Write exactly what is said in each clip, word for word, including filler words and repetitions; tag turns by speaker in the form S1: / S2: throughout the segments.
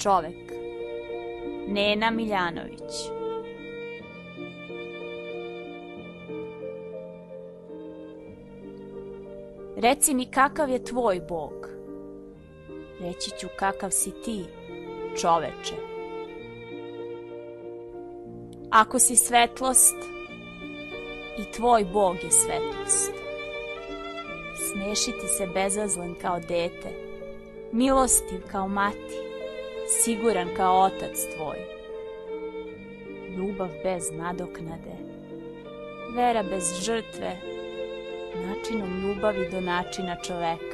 S1: Čovek. Nena Miljanović. Reci mi kakav je tvoj Bog. Reći ću kakav si ti, čoveče. Ako si svetlost, i tvoj Bog je svetlost. Smešiti se bezazlen kao dete, milostiv kao mati, siguran kao otac tvoj. Ljubav bez nadoknade, vera bez žrtve, načinom ljubavi do načina čoveka.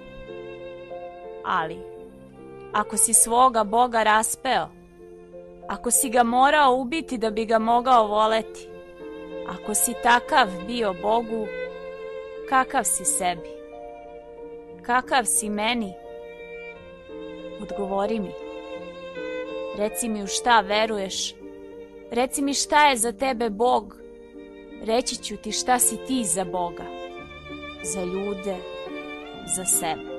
S1: Ali, ako si svoga Boga raspeo, ako si ga morao ubiti da bi ga mogao voleti, ako si takav bio Bogu, kakav si sebi? Kakav si meni? Odgovori mi. Reci mi u šta veruješ. Reci mi šta je za tebe Bog. Reći ću ti šta si ti za Boga. Za ljude, za sebe.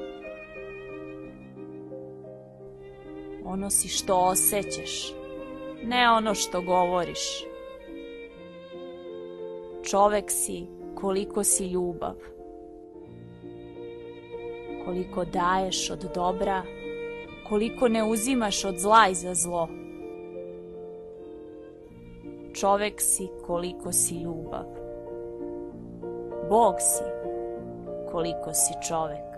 S1: Ono si što osjećaš, ne ono što govoriš. Čovek si koliko si ljubav. Koliko daješ od dobra, koliko ne uzimaš od zla i za zlo. Čovek si koliko si ljubav. Bog si koliko si čovek.